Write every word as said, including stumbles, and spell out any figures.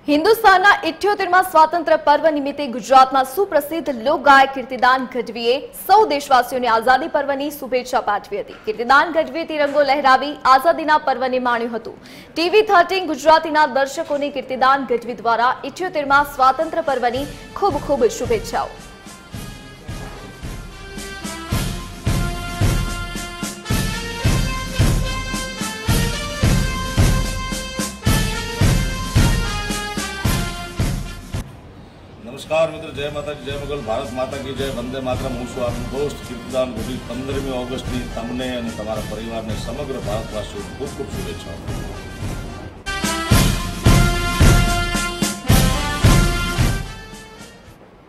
હિન્દુસ્તાનના ઇઠ્યોતેરમાં સ્વાતંત્ર્ય પર્વ નિમિત્તે ગુજરાતના સુપ્રસિદ્ધ લોકગાયક કીર્તિદાન ગઢવીએ સૌ દેશવાસીઓને આઝાદી પર્વની શુભેચ્છા પાઠવી હતી। કીર્તિદાન ગઢવીએ તિરંગો લહેરાવી આઝાદીના પર્વને માણ્યું હતું। ટીવી થર્ટીન ગુજરાતીના દર્શકોને કીર્તિદાન ગઢવી દ્વારા ઇઠ્યોતેરમાં સ્વાતંત્ર્ય પર્વની ખૂબ ખૂબ શુભેચ્છાઓ। नमस्कार मित्र, जय माता की जय मुगल, भारत माता की जय, वंदे मातरम। हूँ છું આપનું હોસ્ટ કીર્તિદાન ગઢવી। પંદરમી ઓગસ્ટની તમને અને તમારા પરિવારને સમગ્ર ભારતવાસીઓ ખૂબ ખૂબ શુભેચ્છાઓ।